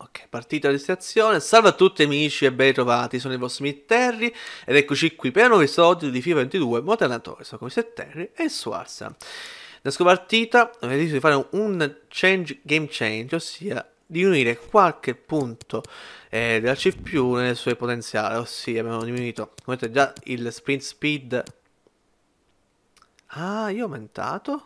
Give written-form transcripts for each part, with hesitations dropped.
Ok, partita di distrazione. Salve a tutti amici e ben trovati, sono il vostro Terry ed eccoci qui per un nuovo episodio di FIFA 22 Modern Warfare. Sono come Terry e su Arsenal. Nella sua partita ho deciso di fare un game change, ossia di unire qualche punto della CPU nelle sue potenziali, ossia abbiamo diminuito, come vedete già il sprint speed. Ah, io ho aumentato?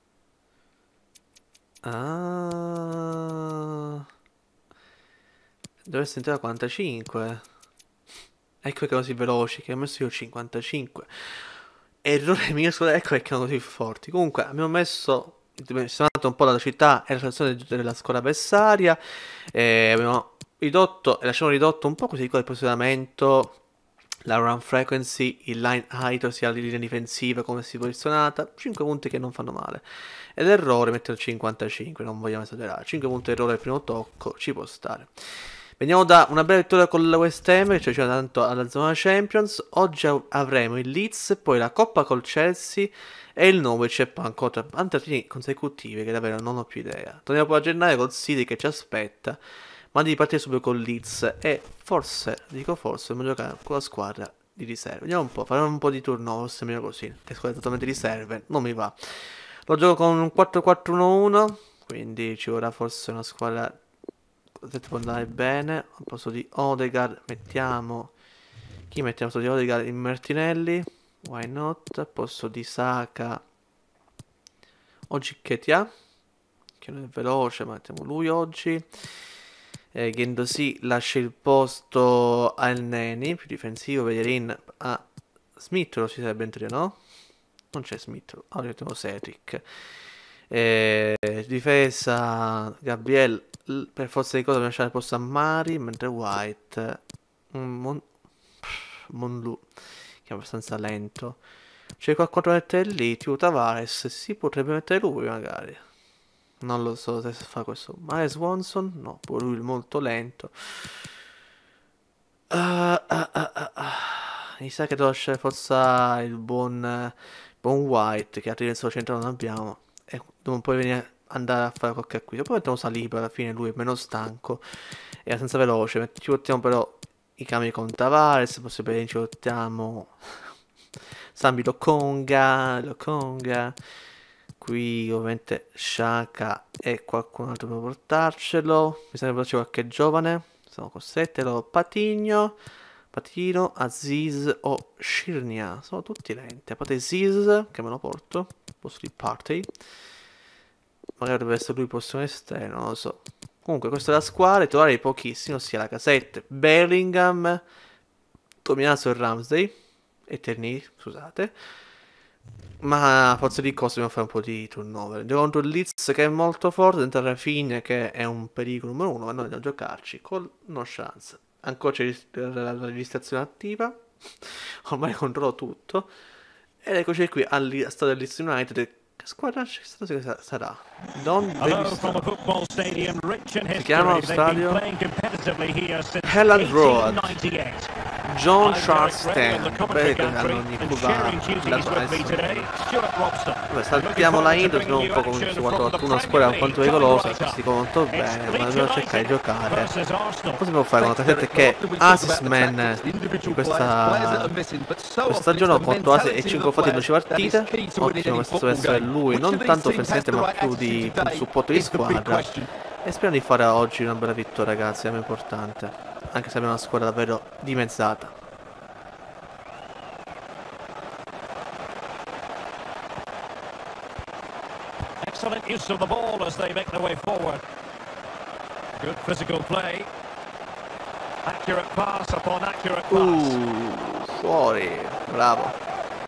Ah... Dovresti entrare a 45. Ecco perché erano così veloci, che ho messo io 55. Errore mio, scusa, ecco perché erano così forti. Comunque, abbiamo messo... Siamo andati un po' dalla città e la situazione della squadra avversaria. Abbiamo ridotto, e lasciamo ridotto un po' così il posizionamento, la run frequency, il line height, ossia la linea difensiva, come si è posizionata. 5 punti che non fanno male. Ed errore mettere 55, non vogliamo esagerare. 5 punti errore al primo tocco, ci può stare. Veniamo da una bella vittoria con la West Ham, cioè tanto alla zona Champions. Oggi avremo il Leeds, poi la Coppa col Chelsea e il Norwich e ancora tante consecutive che davvero non ho più idea. Torniamo poi a gennaio col City che ci aspetta, ma devi partire subito con il Leeds e forse, dico forse, dobbiamo giocare con la squadra di riserva. Vediamo un po', faremo un po' di turnover, se meglio così, che squadra totalmente riserve, non mi va. Lo gioco con un 4-4-1-1, quindi ci vorrà forse una squadra... Potete può andare bene. Al posto di Odegaard mettiamo... Chi mettiamo al posto di Odegaard? In Martinelli. Why not? Al posto di Saka oggi Ketia, che non è veloce, ma mettiamo lui oggi. Guendouzi lascia il posto al Neni, più difensivo. Bellerin a Smith, lo si sarebbe in teoria, no? Non c'è Smith, allora mettiamo Cedric. Difesa Gabriel, per forza di cose dobbiamo lasciare il posto a Mari, mentre White Monlu, che è abbastanza lento. C'è qualcosa da mettere lì, tipo Tavares, si potrebbe mettere lui magari. Non lo so se fa questo. Ma è Swanson? No, pure lui è molto lento. Mi sa che devo lasciare forse il buon White, che altri solo centro non abbiamo. E dobbiamo poi venire andare a fare qualche acquisto. Poi mettiamo Saliba, alla fine lui è meno stanco e abbastanza veloce. Ci mettiamo però i cambi con Tavares, possibile ci mettiamo Sambi Lokonga. Qui ovviamente Shaka e qualcun altro per portarcelo. Mi sembra che c'è qualche giovane. Sono con 7, Patino, Aziz o Shirnia. Sono tutti lenti. A parte Aziz, che me lo porto. Posto di Party. Magari dovrebbe essere lui il prossimo esterno, non lo so. Comunque questa è la squadra. Trovare pochissimo, ossia la Casette, Bellingham, Tomiaso e Ramsey. Eterni, scusate. Ma a forza di cose dobbiamo fare un po' di turnover. Gioco contro il Leeds che è molto forte, dentro Rafinha che è un pericolo numero 1, ma noi dobbiamo giocarci con no chance. Ancora c'è la registrazione attiva. Ormai controllo tutto. Ed eccoci qui al stadio del Leeds United. Che squadra sarà? Don si chiama lo stadio Helen Road. John Charles Stan. Beh, che hanno ogni curva. Vabbè, saltiamo la intro, vediamo un po' come si quanto una squadra quanto pericolosa, si molto bene, ma dobbiamo cercare di giocare. Cosa si può fare con la casetta che assist man in questa stagione, ho 4 assist e 5 fatti in 12 partite. Ottimo, questo deve essere lui, non tanto offensivamente ma più di supporto di squadra. E speriamo di fare oggi una bella vittoria, ragazzi, è importante, anche se abbiamo una squadra davvero dimezzata. Excellent use of the ball as they make their way forward. Good physical play. Accurate pass upon accurate pass. Fuori, bravo.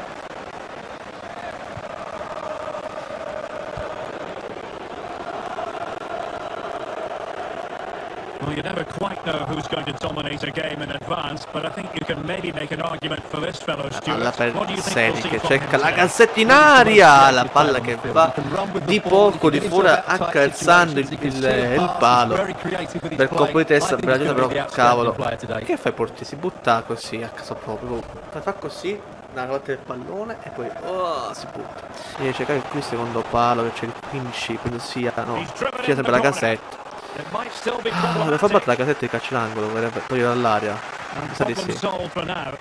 Well, you never quite know who's going to dominate a game in advance, but I think you can maybe make an argument for this fellow, Stuart. What do you think che cerca la Cassetta in aria, la palla che va di poco di fuori accarezzando il palo per colpo di testa, però cavolo, che fai Porti? Si butta così a caso proprio, fa così una volta il pallone e poi si butta. Devi cercare qui il secondo palo che c'è il 15, quindi sia sempre la Cassetta. It might still be Deve far battere problematic. la casetta di calcio d'angolo per togliere dall'aria. Mi sa di Problem sì. solved for now.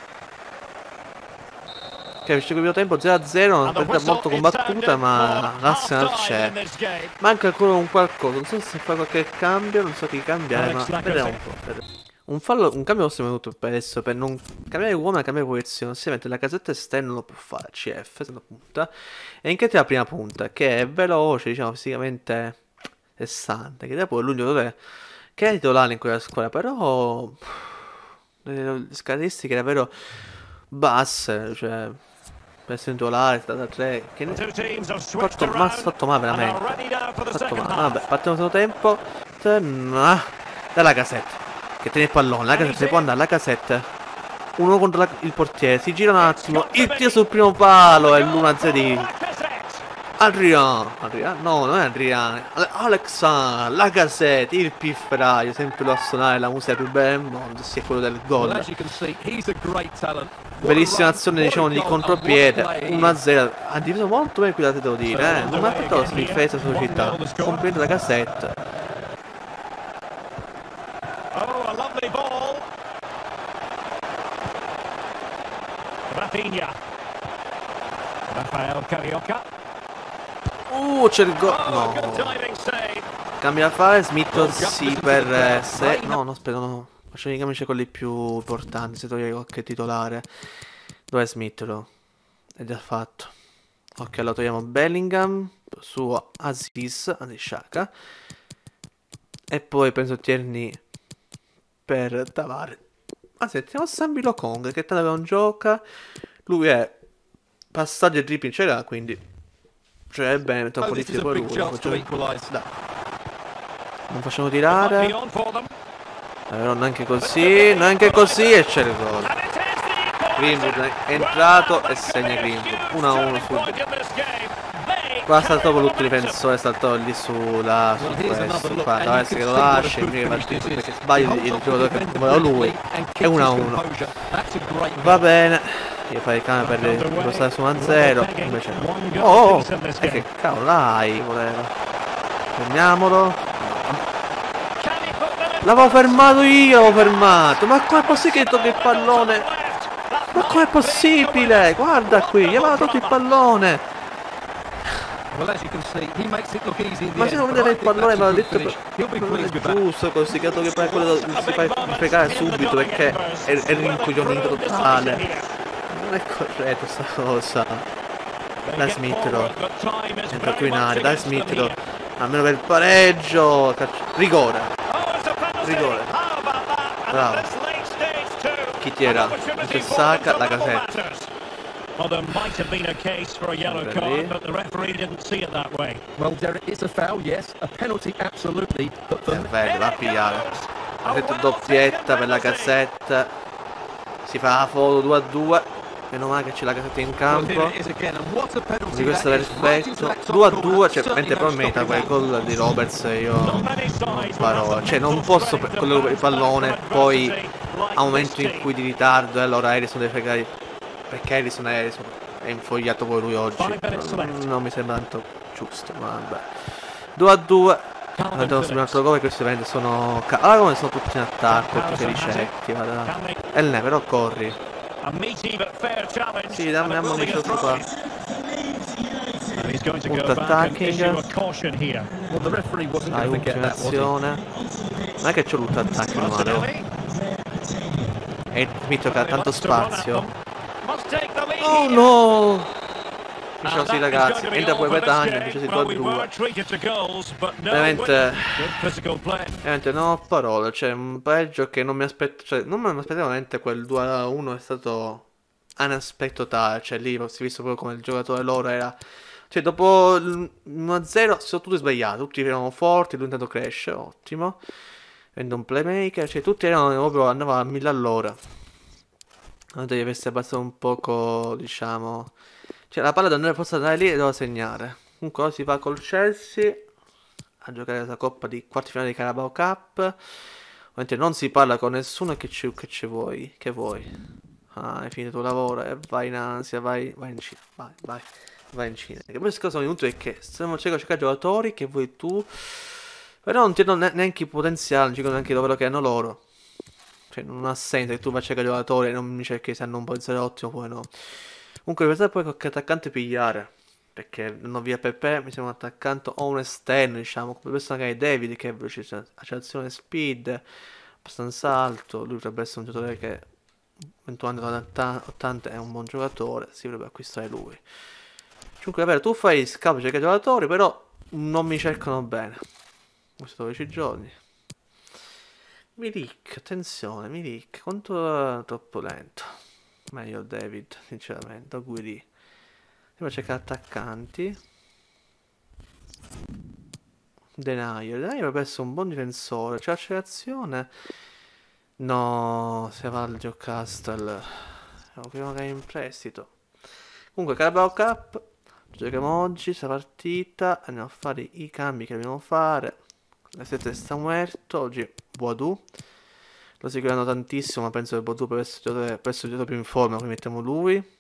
Che il primo tempo 0-0, una And the partita whistle molto is combattuta, sounded ma for l'Arsenal half-time in c'è. this game. Manca ancora un qualcosa, non so se fa qualche cambio, non so chi cambiare, Alex ma vediamo un Lacazette. po'. Un fallo, un cambio fosse venuto per adesso, per non cambiare uomo e cambiare posizione, ossia la casetta esterna non lo può fare, CF, seconda punta, e in la prima punta, che è veloce, diciamo, fisicamente 60, che dopo è l'unico dove che è titolare in quella squadra, però le caratteristiche davvero basse, cioè per essere titolare, da 3, che The two teams have switched around fatto male and are veramente. ready now for the Fatto second male. half. Vabbè, partiamo il secondo tempo. Dalla casetta. Che tiene il pallone. La casetta se può andare. La casetta. Uno contro il portiere. Si gira un attimo. Il tiro sul primo palo. E l'1-0 di Lacazette. Adrian. No, non è Adrian. Alexandre. La casetta. Il pifferaio. Sempre lo a suonare la musica più bella del mondo. Sia quello del Well, gol. as you can see, he's a great talent. Bellissima azione, diciamo, di contropiede. 1-0. Ha difeso molto bene qui da te, devo dire. Non mi aspettavo questa difesa società. Complimenti la casetta. Oh, a lovely ball. Rafinha. Rafael Carioca. C'è il gol. Oh, good No. diving save. Cambia a fare. Smith sì per se. No, no, aspetta, no. Facciamo i cambici quelli più importanti. Se toglie qualche titolare. Dov'è Smith? Lo? È già fatto. Ok, lo togliamo Bellingham. Su Aziz. Shaka. E poi penso Tierney per Tavares. Sentiamo Sambilo Kong che tanto non gioca. Lui è passaggio e dribbling ce l'ha, quindi cioè è bene, metto un po' Oh, di this is tiro a per big lui. chance to equalise. Dai. Non facciamo Might be tirare. on for them. Però neanche così e c'è il gol. And it is the equaliser. Greenwood è entrato Well, e that segna could be a Greenwood. huge 1-1 turning subito. point in this game. They Qua saltò carry the l'ultimo momentum. difensore, saltò lì sulla su Well, here's another questo. look, Qua and you Tavares can che lo see what a lascia, good invece finish this is. perché sbaglia He holds il on to giocatore the che defender voleva lui. brilliantly and È keeps his 1-1. composure. That's a great Va goal. bene. Io fai il cane per impostare su 1-0. Invece no. E che cavolo l'hai voleva. Fermiamolo. Can he put them in? L'avevo fermato io, l'avevo fermato. Ma com'è possibile che tocca il pallone? Ma com'è possibile? Guarda qui, gli aveva tolto il pallone. Well, as you can see, he makes it look easy in the Ma se end, non but vedeva I il think pallone that's mi a ha good detto finish. He'll be non pleased è with that. giusto così, che poi quello si fa fregare subito perché è rincoglionito totale. Non è corretto sta cosa. Dai Smithrow. Entra qui in area, dai Smithrow. Almeno per il pareggio. Rigore. Rigore. Bravo. Chi tira? C'è Saka, la casetta. Well, there might have been a case for a yellow Vabbè, card, lì. but the referee didn't see it that way. Well, Derek, it's a foul, yes. A penalty, absolutely. But for me, Bello, va a pigliare. Ha detto doppietta per la cassetta. Si fa la foto 2-2. Meno male che c'è la cassetta in well, campo. here it is again, and what a penalty Di questo that is. Right into perfetto. that top 2-2, corner. cioè mentre Certainly poi no merita stopping quel that. gol di Roberts io Not many sides non will have parole. the Cioè non mental posso strength quello to il bounce back pallone from poi adversity like a un this momento in team. cui di ritardo e allora Harrison deve fregare. Perché Harrison è infogliato poi lui oggi. 5 minutes left. Non mi sembra tanto giusto, ma vabbè. 2-2. Andiamo su un altro gol, questi ovviamente sono. Ah, come sono tutti in attacco, tutti ricetti, guarda. Can they- E ne però corri. A meaty but fair challenge. Sì, dammi and it will be a amici qua. And he's going to go Punto back and attacking. issue a caution here. Well, the referee wasn't Dai, going to ultima forget that, was he? azione. Non è che c'ho l'ultimo attacco male. Martinelli E il Mito che ha tanto wants to run at spazio. them. Must take the lead Oh here. no! Diciamo And sì that is ragazzi, going to be entra all poi for this Petagna, game. invece si Well, we were 2-2. treated to goals, but no Veramente, win. Good physical play. veramente non ho parole, cioè un pareggio che non mi aspetto, cioè non mi aspettavo veramente quel 2-1 è stato un aspetto tale, cioè lì si è visto proprio come il giocatore loro era, cioè dopo l'1-0 si sono tutti sbagliati, tutti erano forti, lui intanto cresce, ottimo, vende un playmaker, cioè tutti erano proprio, andavano a 1000 all'ora. Devi avesse abbassato un poco, diciamo. Cioè, la palla da andare forse andare lì e doveva segnare. Comunque si va col Chelsea a giocare la coppa di quarti finale di Carabao Cup. Ovviamente non si parla con nessuno che ci vuoi. Che vuoi? Ah, hai finito il tuo lavoro e vai in ansia, vai in Cina. Vai in Cina. Che poi cosa sono venuto è che stiamo cercando giocatori che vuoi tu. Però non ti danno neanche il potenziale, non ci dicono neanche il lavoro che hanno loro. Cioè, non ha senso che tu faccia calciatore e non mi cerchi se hanno un potenziale ottimo, poi no. Comunque, per poi qualche attaccante pigliare. Perché non ho via Pepe, mi sembra un attaccante o un esterno, diciamo, come questo magari David, che è velocità, accelerazione speed, abbastanza alto. Lui dovrebbe essere un giocatore che 21 anni 80 è un buon giocatore, si dovrebbe acquistare lui. Comunque, davvero, tu fai scavo cerca giocatori, però non mi cercano bene. Questi 12 giorni. Milik, attenzione, Milik, quanto è troppo lento. Meglio David, sinceramente, Guidi. Devo cercare attaccanti. Denaio dovrebbe essere un buon difensore. C'è accelerazione. No, se va al Newcastle. Lo prima che è in prestito. Comunque, Carabao Cup. Giochiamo oggi, questa partita. Andiamo a fare i cambi che dobbiamo fare. La 7 sta muerto. Oggi Boadou. Lo seguiranno tantissimo, ma penso che Boadou per essere il giocatore più in forma, quindi mettiamo lui.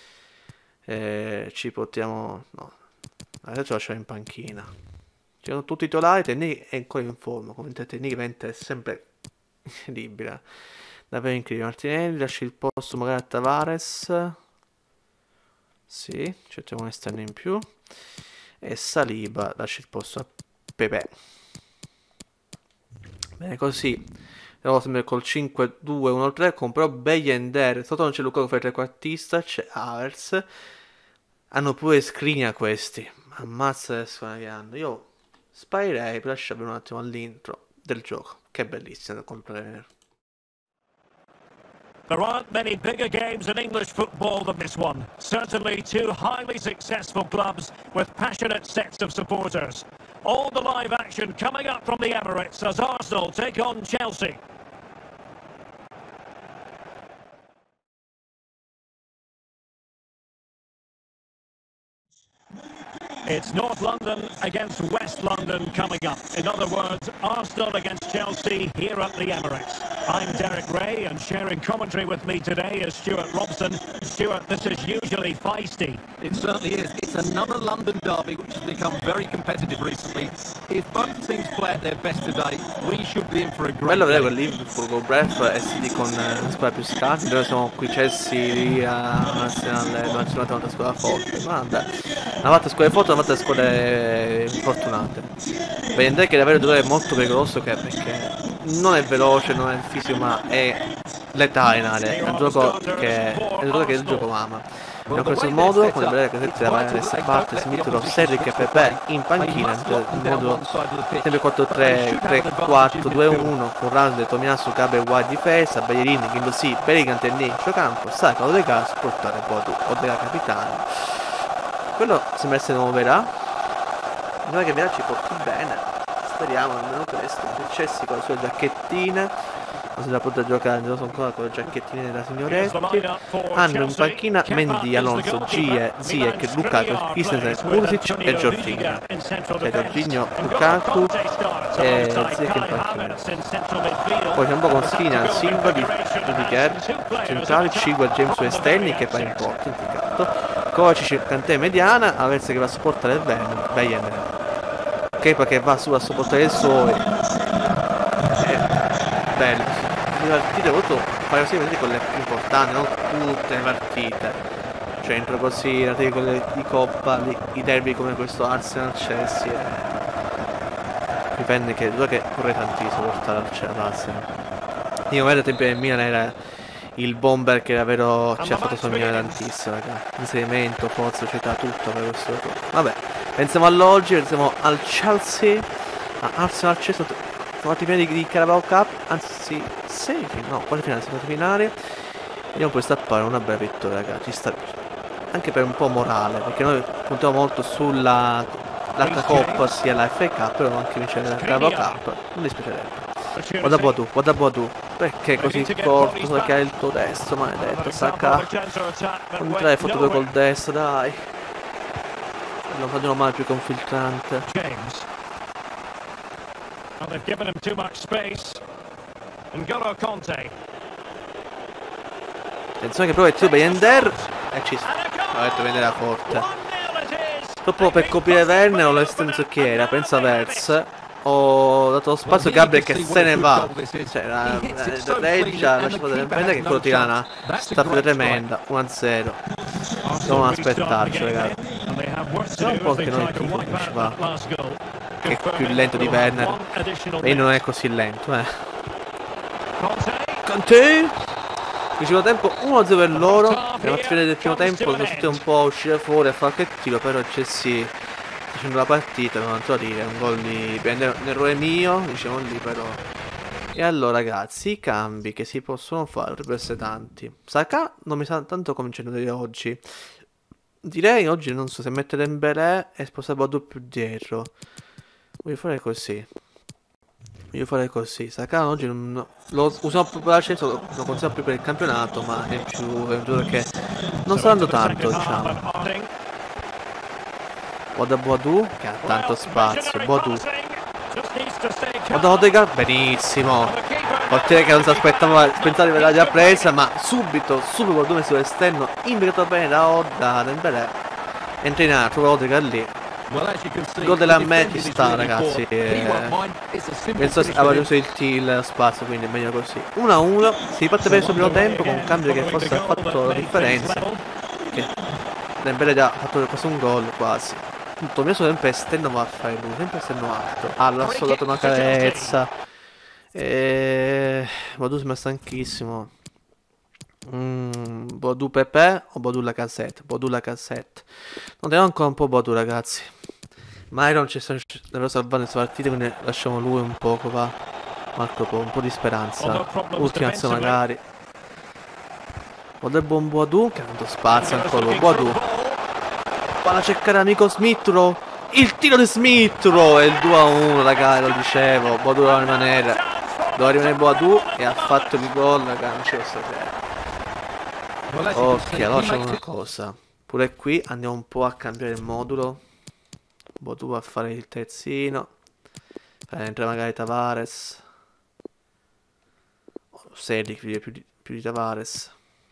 Ci portiamo... no, adesso lo lasciamo in panchina. Ci sono tutti i titolari, Tenni è ancora in forma, come Tenni è sempre incredibile. Davvero incredibile. Martinelli, lascia il posto magari a Tavares. Sì, cerchiamo un esterno in più. E Saliba lascia il posto a Pepe. Bene, così andiamo sempre col 5-2-1-3 con però Beyender. Sotto non c'è Lukaku per trequartista, c'è Havertz. Hanno pure Skriniar questi. Ammazza le squadre che hanno. Io sparirei per lasciarvi un attimo all'intro del gioco, che è bellissimo da comprare. There aren't many bigger games in English football than this one. Certainly two highly successful clubs with passionate sets of supporters. All the live action coming up from the Emirates as Arsenal take on Chelsea. It's North London against West London coming up. In other words, Arsenal against Chelsea here at the Emirates. I'm Derek Ray, and sharing commentary with me today is Stuart Robson. Stuart, this is usually feisty. It certainly is. It's another London derby which has become very competitive recently. If both teams play at their best today, we should be in for a great Bello vedere game. quel Liverpool con Bref e City con una squadra più scarsa, dove siamo qui Chelsea lì a Nazionale, una squadra forte. Ma vabbè, una volta squadre forti, una volta squadre fortunate. Beyender che è davvero un giocatore molto pericoloso perché non è veloce, non è fisico, ma è letale in area. È un gioco che il gioco ama. In questo modo, con le breve casette da questa parte, si mettono Cedric e Pepe in panchina, in modo sempre 4-3-4-2-1, con Rande, Tomiasu, Gabe, Wide difesa, Bellerin, Guendouzi, Bellingham, Tenni, centrocampo, Saka, Odegaard, portare Boadou, Odegaard capitano. Quello sembra essere muoverà. Noi che Vera ci porti bene, speriamo almeno questo. Il Chelsea con le sue giacchettine. Non si la potrà giocare, non sono ancora con le giacchettine della signoretti. Hanno in panchina Mendy, Alonso, Ziyech, Lukaku, Christensen, Pulisic e Jorginho. Cioè Jorginho, Lukaku e Ziyech in panchina. Poi c'è un po' con Skriniar, Silva di Rudiger, centrali, Chilwell, James su esterni che va in porta, indicato. Kovacic, Kanté mediana, Havertz che va a supportare il Bayern. Kepa che va su a supportare il suo. Bello. Le partite ho voluto fare così vedere con le più importanti, non tutte le partite. Cioè entro così, quelle di Coppa, i derby come questo Arsenal Chelsea. Dipende che vorrei tantissimo portare all'Arsenal. Io vedo ad esempio nel Milan era il bomber che davvero ci ha fatto sognare tantissimo, raga. Inserimento, forza, società, tutto per questo gioco. Vabbè, pensiamo all'oggi, pensiamo al Chelsea, a Arsenal Chelsea. Quarti finali di Carabao Cup, anzi no, quarti finali. Vediamo poi stappare una bella vittoria, ragazzi. Sta anche per un po' morale, perché noi puntiamo molto sulla Coppa sia la FA Cup, però anche vincere la Carabao Cup. Non dispiacerebbe. Guarda Boadou, perché così corto, perché ha il tuo destro, maledetto, Saka. Non te l'hai fatto col destro, dai. Non facciano male più che un filtrante. Well, they've given him too much space. N'Golo Conte. Attenzione che prova il tiro Beyender. E ci sta. Ho detto Beyender era forte. Proprio per coprire Werner o l'estenso chi era, penso Havertz. ho dato lo spazio a Gabriel che se ne va. Cioè, la Reggia lasciata Dembélé che quello tira una staffa tremenda. 1-0. Dobbiamo aspettarci, ragazzi. C'è un po' che non è tutto che ci va. Che è più lento di Werner. E non è così lento, Kanté. Il primo tempo 1-0 per loro. Nella fine del primo tempo sono riusciti un po' a uscire fuori a fare qualche tiro, però Chelsea facendo la partita non altro a dire, un gol di un errore mio, diciamo lì però. E allora ragazzi, i cambi che si possono fare dovrebbero essere tanti. Saka non mi sta tanto convincendo di oggi. Direi oggi non so se mettere Dembélé e spostare Badou più dietro. Voglio fare così. Saka oggi non, lo usiamo più per l'accesso, lo consiglio più per il campionato, ma è più un giocatore che non sta dando tanto, diciamo. Guarda Badou che ha tanto spazio. Badou. Guarda Odegaard, benissimo. Portiere che non si aspettava, pensare di averla già presa, ma subito Badou messo all'esterno, imbeccato bene da Dembélé. Entra in area, trova Odegaard lì. Il gol della me ci sta, ragazzi. Penso aveva usato il spazio, quindi è meglio così. 1-1, si parte per il primo tempo con un cambio che forse ha fatto la differenza. Che Dembélé ha fatto quasi un gol quasi. Tutto il mio sempre esterno va a fare lui, sempre esterno alto. L'ha solo dato una carezza. Badou sembra stanchissimo. Badou Pepe o Badou Lacazette? Badou Lacazette. Non teniamo ancora un po' Badou, ragazzi. Myron ci sta davvero salvando queste partite, quindi lasciamo lui un poco, va. Marco un po' di speranza. Ultima azione magari. Guarda il buon Badou, che ha tanto spazio ancora. Badou. Va a cercare l'amico Smith-Rowe. Il tiro di Smith-Rowe è il 2-1, ragazzi, lo dicevo. Badou doveva rimanere. Badou e ha fatto il gol, ragazzi, non ce lo sapere. Ok, allora c'è una cosa. Pure qui andiamo un po' a cambiare il modulo. Badou va a fare il terzino. Entra magari Tavares. Cedric più di Tavares.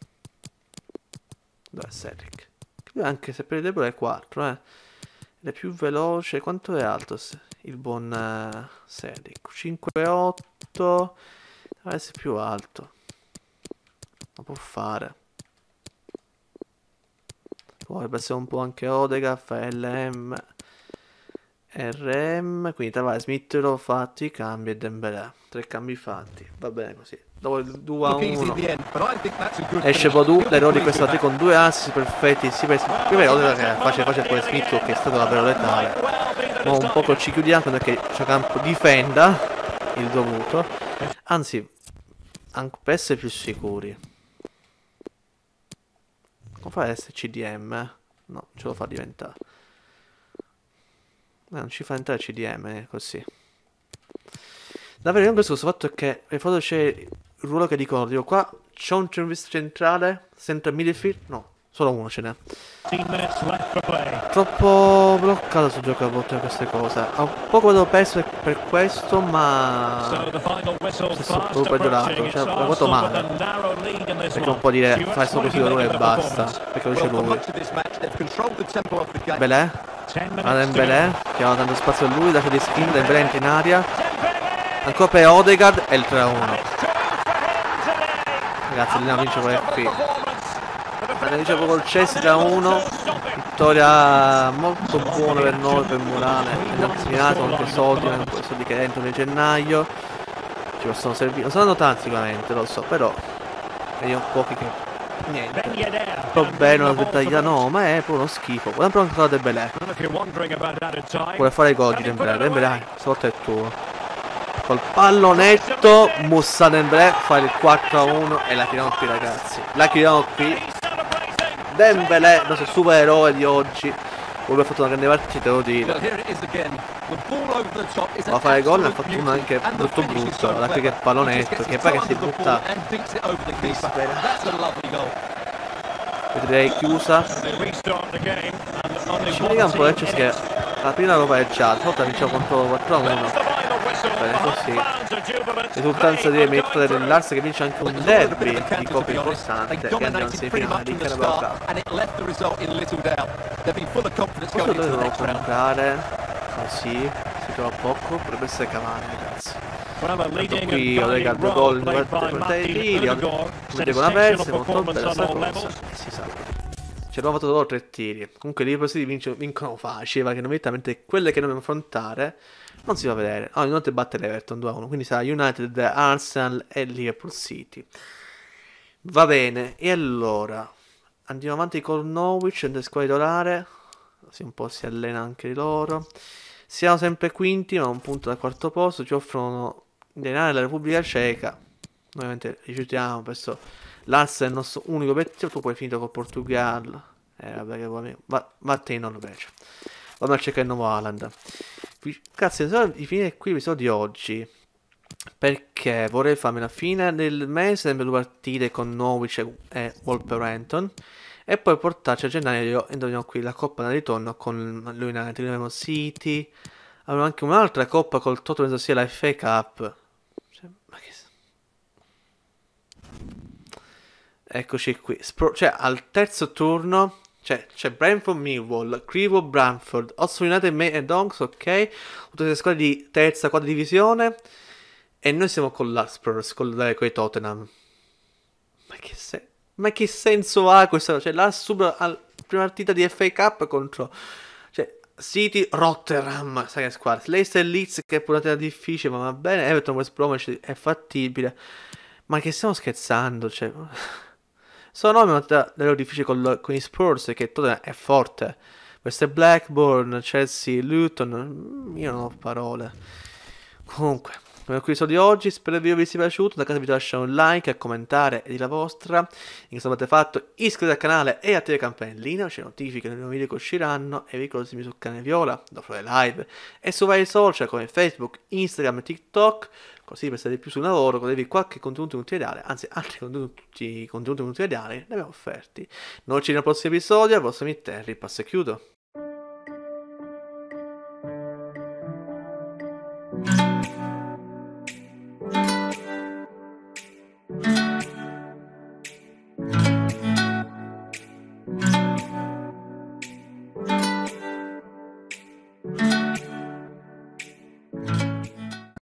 Dov'è Cedric? Anche se per il debole è 4, Ed è più veloce. Quanto è alto il buon Cedric? 5-8. Deve essere più alto. Lo può fare. Poi passiamo un po' anche Odegaard, fa LM, RM, quindi Tavares, Smith-Rowe fatti, cambi e Dembélé. 3 cambi fatti, va bene così. Dopo il 2-1 esce Badou, l'errore di questa partita con 2 assi perfetti, prima Odegaard che è facile poi Smith-Rowe che è stato davvero letale. Ma un poco ci chiudiamo perché c'è campo difenda il dovuto, anzi, anche per essere più sicuri. Come fa ad essere CDM? No, ce lo fa diventare. Non ci fa entrare CDM, così. Davvero, questo fatto è che le foto c'è il ruolo che dicono, dico qua c'è un centrale, central midfield, no, solo uno ce n'è. Troppo bloccato sul gioco a volte queste cose. Ho un po' vedo perso per questo, ma stesso proprio peggiorato, cioè l'ho fatto male. Perché non può dire fai solo così da lui e basta, perché lo c'è lui. Belè? Dembélé, che ha tanto spazio a lui, lascia di spin, Dembélé entra in aria. Ancora per Odegaard e il 3-1. Ragazzi, Lina vince pure qui. Vince proprio il Chelsea 3-1. Vittoria molto buona per noi, per Morale. Abbiamo segnato anche soldi che entrano nel gennaio. Ci possono servire. Non saranno tanti sicuramente, lo so, però vediamo pochi che. Niente. Però bene una sventaglia no, ma è proprio uno schifo. Guarda ancora Dembélé. Vuole fare i gol di Dembélé, stavolta è tuo. Col pallonetto Moussa Dembélé fa il 4-1 e la chiudiamo qui, ragazzi. La chiudiamo qui. Dembélé, il nostro supereroe di oggi. Quello ha fatto una grande partita, devo dire. Va a fare gol, ne ha fatto uno anche brutto. Guarda qui che pallonetto, che poi che si butta. Vedrei chiusa. Ci vediamo un po' che la prima l'ho pareggiata, la volta vinciamo contro 4-1. Bene così. Risultanza di mettere dell'Ars che vince anche un derby di coppia importante che andiamo in semifinale di Carabao Cup. Questo dovevo comprare così. Si gioca poco, potrebbe essere Cavani, ragazzi. Well, a Tanto leading qui and Odegaard valuable gol role in played by partita di Martin tiri, Odegaard. vedete con Aversi, molto Performance bella on sta all cosa, levels. si sa. Ci abbiamo fatto solo 3 tiri. Comunque lì così vincono facile, perché nominatamente quelle che dobbiamo affrontare non si va a vedere. Oh, inoltre batte l'Everton 2-1, quindi sarà United, Arsenal e Liverpool City. Va bene, e allora andiamo avanti con Norwich, nelle squadre titolare. Così un po' si allena anche di loro. Siamo sempre quinti, ma a un punto dal quarto posto. Ci offrono denaro della Repubblica Ceca. Noi ovviamente rifiutiamo, questo l'Arsenal è il nostro unico obiettivo. Tu poi finito col Portogallo. Vabbè, che vuoi. Vattene in Norvegia. Vado a cercare il nuovo Haaland. Cazzo, sono di finire qui l'episodio di oggi. Perché vorrei farmi la fine del mese, sempre 2 partite con Norwich e Wolverhampton. E poi portarci a gennaio, indoviniamo qui, la Coppa da ritorno con l'United, abbiamo City. Abbiamo anche un'altra Coppa col Tottenham, penso sia la FA Cup. Cioè, ma che... Eccoci qui. Cioè, al terzo turno c'è Brentford Millwall, Crewe Bradford, Oxford United e Donks, ok? Tutte le squadre di terza, quarta divisione. E noi siamo con la Spurs, con i Tottenham. Ma che senso ha questa? Cioè, la prima partita di FA Cup contro... Cioè, City, Rotterdam, sai che squadra. Leicester Leeds, che è pure una partita difficile, ma va bene. Everton, West Bromwich è fattibile. Ma che stiamo scherzando, cioè... Sono nomi davvero difficili con i Spurs, che Tottenham è forte. Questo è Blackburn, Chelsea, Luton, io non ho parole. Comunque, con questo di oggi, spero che il video vi sia piaciuto. Da casa vi lasciate un like, a commentare e di la vostra. In questo avete fatto, iscrivetevi al canale e attivate la campanellina, c'è notifiche dei nuovi video che usciranno. E vi ricordo sul canale Viola, dopo le live e su vari social come Facebook, Instagram e TikTok. Così per stare più sul lavoro, godevi qualche contenuto multimediale, anzi altri contenuti multimediali ne abbiamo offerti. Noi ci vediamo al prossimo episodio, al vostro Mitterri, passo e chiudo.